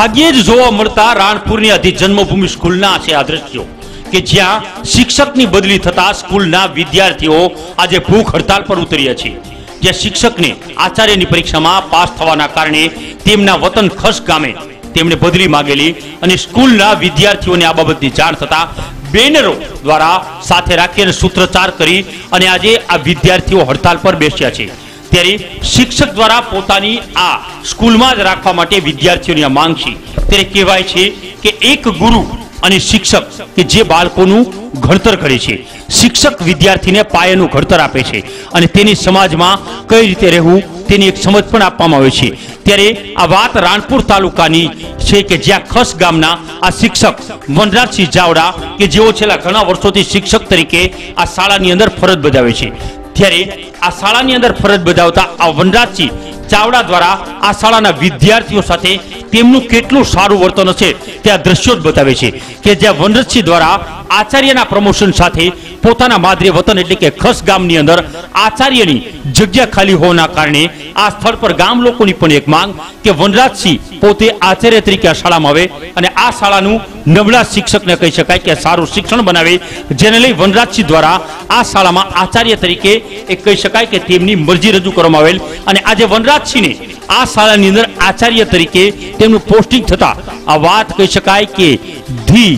ભાગ્યે જ જોવા મળતા રાણપુરની અધિ જન્મભૂમિ સ્કૂલના છે આ દ્રશ્યો કે જ્યાં શિક્ષકની બદલી થતા સ્કૂલના વિદ્યાર્થીઓ આજે ભૂખ હડતાલ પર ઉતર્યા છે। જ્યાં શિક્ષકને આચાર્યની પરીક્ષામાં પાસ થવાના કારણે તેમના વતન ખસ ગામે તેમણે બદલી માંગેલી અને સ્કૂલના વિદ્યાર્થીઓને આ બાબતની જાણ થતા બેનરો દ્વારા સાથે રાખી અને સૂત્રોચ્ચાર કરી અને આજે આ વિદ્યાર્થીઓ હડતાલ પર બેસ્યા છે। ત્યારે શિક્ષક દ્વારા પોતાની આ સ્કૂલમાં જ રાખવા માટે વિદ્યાર્થીઓની આ માંગ છે। ત્યારે કહેવાય છે કે એક ગુરુ અને શિક્ષક કે જે બાળકોનું ઘડતર કરે છે, શિક્ષક વિદ્યાર્થીને પાયાનું ઘડતર આપે છે અને તેની સમાજમાં કઈ રીતે રહેવું તેની એક સમજ પણ આપવામાં આવે છે। ત્યારે આ વાત રાણપુર તાલુકાની છે કે જ્યાં ખસ ગામના આ શિક્ષક વનરાજસિંહ ચાવડા કે જેઓ છેલ્લા ઘણા વર્ષોથી શિક્ષક તરીકે આ શાળાની અંદર ફરજ બજાવે છે। ત્યારે આ શાળાની અંદર ફરજ બજાવતા આ વનરાજસિંહ ચાવડા દ્વારા આ શાળાના વિદ્યાર્થીઓ સાથે તેમનું કેટલું સારું વર્તન હશે ત્યાં દ્રશ્યો જ બતાવે છે કે જ્યાં વનરાજસિંહ દ્વારા આચાર્યના પ્રમોશન સાથે પોતાના માદરે વતન એટલે કે ખસ ગામની અંદર આચાર્યની જગ્યા ખાલી હોવાના કારણે આ સ્થળ પર ગામ લોકોની પણ એક માંગ કે વનરાજસિંહ પોતે આચાર્ય તરીકે આ શાળામાં આવે અને આ શાળાનું નબળા શિક્ષકને કહી શકાય કે સારું શિક્ષણ બનાવે, જેને લઈ વનરાજસિંહ દ્વારા આ શાળામાં આચાર્ય તરીકે એક કહી શકાય કે તેમની મરજી રજૂ કરવામાં આવેલ અને આજે વનરાજસિંહને આ શાળાની અંદર આચાર્ય તરીકે તેમનું પોસ્ટિંગ થતા આ વાત કહી શકાય કે ધી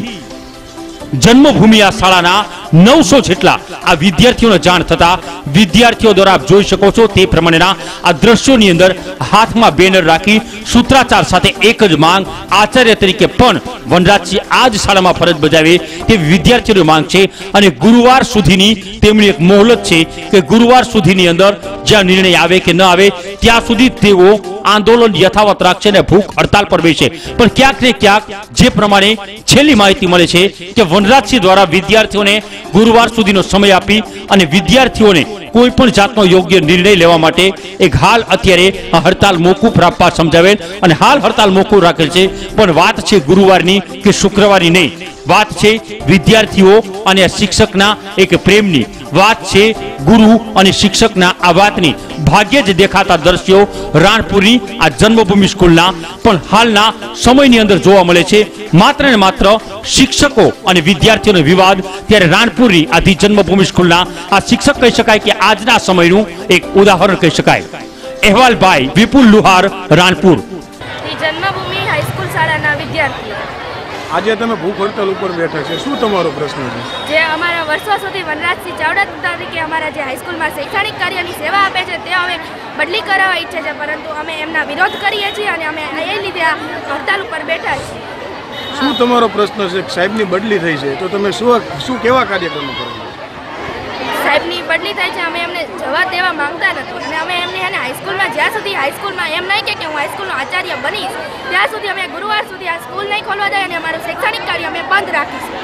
જન્મભૂમિ આ શાળાના 900 જેટલા આ વિદ્યાર્થીઓને જાણ થતા વિદ્યાર્થીઓ દ્વારા આપ જોઈ શકો છો તે પ્રમાણેના આ દ્રશ્યોની અંદર હાથમાં બેનર રાખી સૂત્રાચાર સાથે એક જ માંગ આચાર્ય તરીકે પણ વનરાજસિંહ આ જ શાળામાં ફરજ બજાવે તે વિદ્યાર્થીઓની માંગ છે અને ગુરુવાર સુધીની તેમની એક મોહલત છે કે ગુરુવાર સુધીની અંદર જ્યાં નિર્ણય આવે કે ન આવે ત્યાં સુધી તેઓ આંદોલન યથાવત રાખશે અને ભૂખ હડતાલ પર બેસે। પણ ક્યાંક ને ક્યાંક જે પ્રમાણે છેલ્લી માહિતી મળે છે કે વનરાજસિંહ દ્વારા વિદ્યાર્થીઓને ગુરુવાર સુધીનો સમય આપી અને વિદ્યાર્થીઓને કોઈ પણ જાતનો યોગ્ય નિર્ણય લેવા માટે એક હાલ અત્યારે હડતાલ મોકૂફ રાખવા સમજાવેલ અને હાલ હડતાલ મોકૂફ રાખેલ છે। પણ વાત છે ગુરુવારની કે શુક્રવારની નહીં, વાત છે વિદ્યાર્થીઓ અને શિક્ષકના એક પ્રેમની, વાત છે ગુરુ અને શિક્ષકના આ વાતની। ભાગ્યે જ દેખાતા દ્રશ્યો રાણપુરની આ જન્મભૂમિ સ્કૂલના પણ હાલના સમયની અંદર જોવા મળે છે। માત્ર ને માત્ર શિક્ષકો અને વિદ્યાર્થીઓનો વિવાદ, ત્યારે રાણપુરની આ જન્મભૂમિ સ્કૂલના આ શિક્ષક કહી શકાય કે આજના સમયનું એક ઉદાહરણ કહી શકાય। અહેવાલ ભાઈ વિપુલ લુહાર, રાણપુર। જન્મભૂમિ હાઈસ્કૂલ શાળાના વિદ્યાર્થીઓ આજે તમે ભૂખ હડતાલ ઉપર બેઠા છે, શું તમારો પ્રશ્ન છે? જે અમારા વર્ષો સુધી વનરાજસિંહ ચાવડા તરીકે અમારા જે હાઈસ્કૂલમાં શૈક્ષણિક કાર્યની સેવા આપે છે તે હવે બદલી કરાવવા ઈચ્છે છે, પરંતુ અમે એમના વિરોધ કરીએ છીએ અને અમે એ લીધે આ હડતાલ ઉપર બેઠા છીએ। શું તમારો પ્રશ્ન છે? સાહેબની બદલી થઈ છે તો તમે શું કેવા કાર્યક્રમો કરો? સાહેબની બદલી થાય છે, અમે એમને જવા દેવા માંગતા નથી અને અમે એમને હાઈસ્કૂલમાં જ્યાં સુધી હાઈસ્કૂલમાં એમ નહીં કે હું હાઈસ્કૂલનો આચાર્ય બનીશ ત્યાં સુધી અમે ગુરુવાર સુધી આ સ્કૂલ નહીં ખોલવા જાય અને અમારું શૈક્ષણિક કાર્ય અમે બંધ રાખીશું।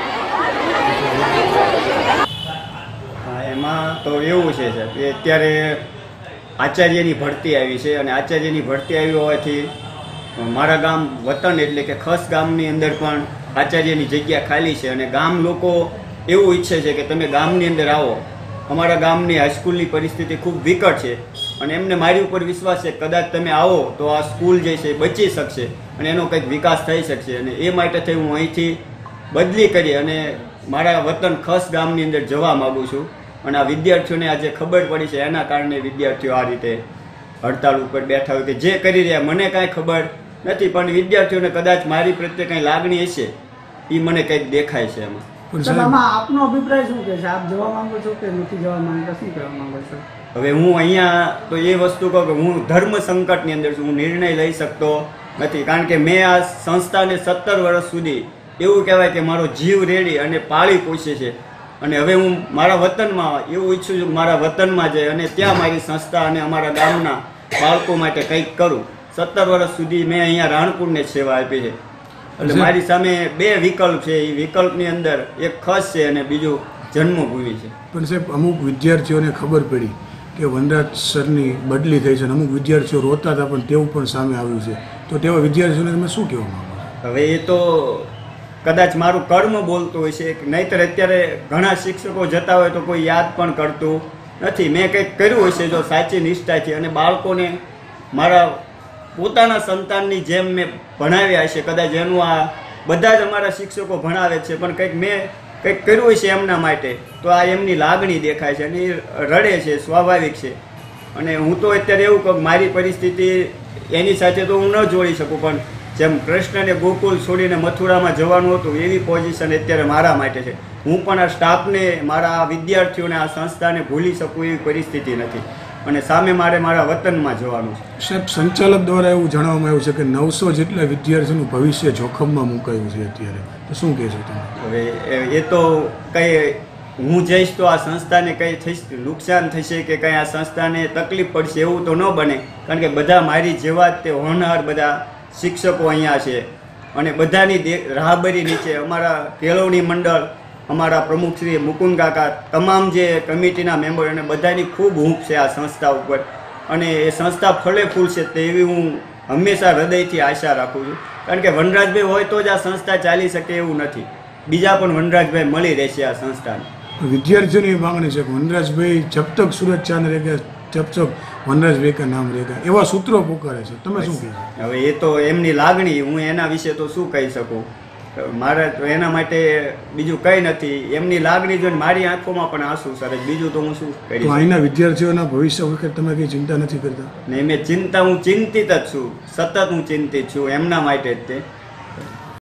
એમાં તો એવું છે સાહેબ કે અત્યારે આચાર્યની ભરતી આવી છે અને આચાર્યની ભરતી આવી હોવાથી મારા ગામ વતન એટલે કે ખસ ગામની અંદર પણ આચાર્યની જગ્યા ખાલી છે અને ગામ લોકો એવું ઈચ્છે છે કે તમે ગામની અંદર આવો। અમારા ગામની હાઈસ્કૂલની પરિસ્થિતિ ખૂબ વિકટ છે અને એમને મારી ઉપર વિશ્વાસ છે કદાચ તમે આવો તો આ સ્કૂલ જે છે બચી શકશે અને એનો કંઈક વિકાસ થઈ શકશે અને એ માટે થઈ હું અહીંથી બદલી કરી અને મારા વતન ખસ ગામની અંદર જવા માગું છું અને આ વિદ્યાર્થીઓને આજે ખબર પડી છે એના કારણે વિદ્યાર્થીઓ આ રીતે હડતાળ ઉપર બેઠા હોય કે જે કરી રહ્યા મને કાંઈ ખબર નથી, પણ વિદ્યાર્થીઓને કદાચ મારી પ્રત્યે કંઈ લાગણી હશે એ મને કંઈક દેખાય છે એમાં। આપનો અભિપ્રાય શું કે છે? આપ જવા માંગો છો કે નથી જવા માંગતા, શું કહેવા માંગો છો? હવે હું અહીંયા તો એ વસ્તુ કહું કે હું ધર્મ સંકટની અંદર છું, હું નિર્ણય લઈ શકતો નથી કારણ કે મેં આ સંસ્થાને 17 વર્ષ સુધી એવું કહેવાય કે મારો જીવ રેડી અને પાળી પોષે છે અને હવે હું મારા વતનમાં એવું ઈચ્છું છું કે મારા વતનમાં જાય અને ત્યાં મારી સંસ્થા અને અમારા ગામના બાળકો માટે કંઈક કરું। 17 વર્ષ સુધી મેં અહીંયા રાણપુરને સેવા આપી છે એટલે મારી સામે બે વિકલ્પ છે, એ વિકલ્પની અંદર એક ખસ છે અને બીજું જન્મભૂમિ છે। પણ સાહેબ અમુક વિદ્યાર્થીઓને ખબર પડી કે વનરાજ સરની બદલી થઈ છે અને અમુક વિદ્યાર્થીઓ રોતા હતા પણ તેવું પણ સામે આવ્યું છે, તો તેવા વિદ્યાર્થીઓને તમે શું કહેવા માંગો છો? હવે એ તો કદાચ મારું કર્મ બોલતું હોય છે, નહીંતર અત્યારે ઘણા શિક્ષકો જતા હોય તો કોઈ યાદ પણ કરતું નથી। મેં કંઈક કર્યું હશે જો સાચી નિષ્ઠાથી અને બાળકોને મારા પોતાના સંતાનની જેમ મેં ભણાવ્યા છે. કદાચ એનું આ બધા જ અમારા શિક્ષકો ભણાવે છે, પણ કંઈક કર્યું છે એમના માટે તો આ એમની લાગણી દેખાય છે અને એ રડે છે, સ્વાભાવિક છે. અને હું તો અત્યારે એવું કહું, મારી પરિસ્થિતિ એની સાથે તો હું ન જોડી શકું, પણ જેમ કૃષ્ણને ગોકુલ છોડીને મથુરામાં જવાનું હતું એવી પોઝિશન અત્યારે મારા માટે છે. હું પણ આ સ્ટાફને, મારા વિદ્યાર્થીઓને, આ સંસ્થાને ભૂલી શકું એવી પરિસ્થિતિ નથી અને સામે મારા વતનમાં જવાનું છે. સાહેબ, સંચાલક દ્વારા એવું જણાવવામાં આવ્યું છે કે 900 જેટલા વિદ્યાર્થીઓનું ભવિષ્ય જોખમમાં મુકાયું છે અત્યારે, તો શું કહેશો તમે? હવે એ તો કંઈ હું જઈશ તો આ સંસ્થાને કંઈ થશે, નુકસાન થશે કે કંઈ આ સંસ્થાને તકલીફ પડશે એવું તો ન બને, કારણ કે બધા મારી જેવા જ તે હોનહાર બધા શિક્ષકો અહીંયા છે અને બધાની રાહબરી નીચે અમારા કેળવણી મંડળ, અમારા પ્રમુખ શ્રી મુકુંદ કાકા, તમામ જે કમિટીના મેમ્બર અને બધાની ખૂબ હૂંફ છે આ સંસ્થા ઉપર અને એ સંસ્થા ફળે ફૂલશે તેવી હું હંમેશા હૃદયથી આશા રાખું છું. કારણ કે વનરાજભાઈ હોય તો જ આ સંસ્થા ચાલી શકે એવું નથી, બીજા પણ વનરાજભાઈ મળી રહેશે આ સંસ્થાને. વિદ્યાર્થીઓની માંગણી છે કે વનરાજભાઈ જબ તક સુરજ ચાંદ રહેગા જબ તક વનરાજભાઈ કા નામ રહેગા, એવા સૂત્રો પુકારે છે, તમે શું કહેશો? હવે એ તો એમની લાગણી, હું એના વિશે તો શું કહી શકું. મારે તો એના માટે બીજું કંઈ નથી. એમની લાગણી જોઈને મારી આંખોમાં પણ આંસુ સરે, બીજું તો હું શું કરી. તો અહીંના વિદ્યાર્થીઓના ભવિષ્ય વખતે તમે કંઈ ચિંતા નથી કરતા? ને મેં હું ચિંતિત જ છું, સતત હું ચિંતિત છું એમના માટે જ તે.